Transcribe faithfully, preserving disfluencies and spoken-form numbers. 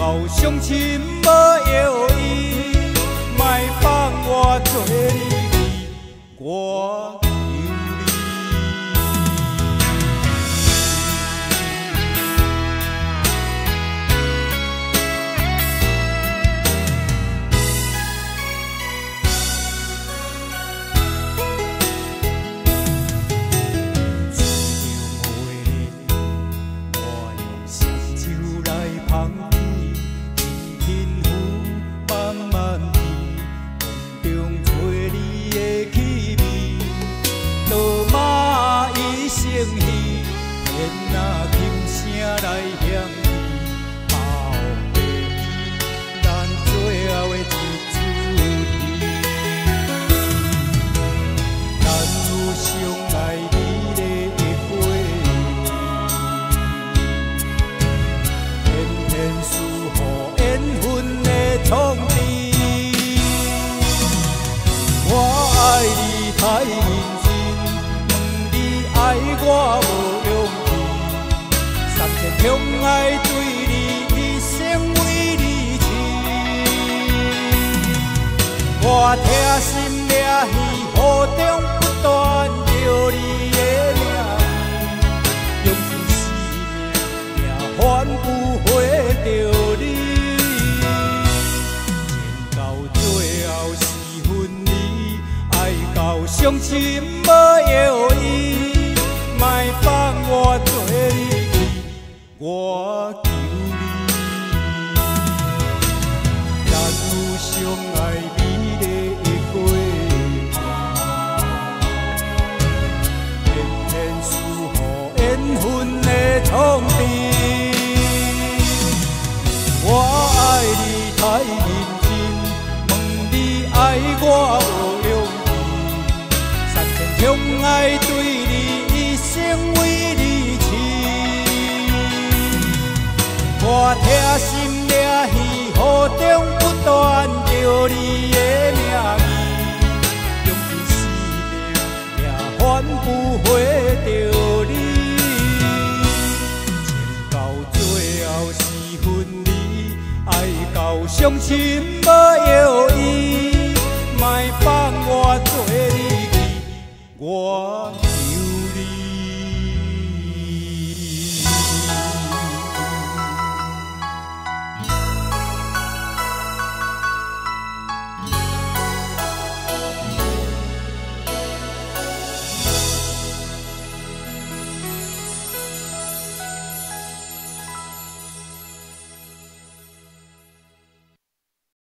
到伤心无药医，莫放我做你我求你。来向你把红白衣，咱最后的一出戏。咱有相爱美丽的花儿，偏偏输予缘分的创治。我爱你太认真，问你爱我无用。向爱对你一生为你痴，我痛心掠耳，雨中不断叫你的名，用尽生命也换不回着你。情到最后是分离，爱到伤心无药医，莫放我做你。我求你，咱有相爱美丽的花儿，偏偏输予缘分的创治。我爱你太认真，问你爱我无用意，三千痛爱对你一生为你痴。我痛心掠耳，雨中不断叫你的名字，用尽生命也换不回着你。情到最后是分离，爱到伤心无药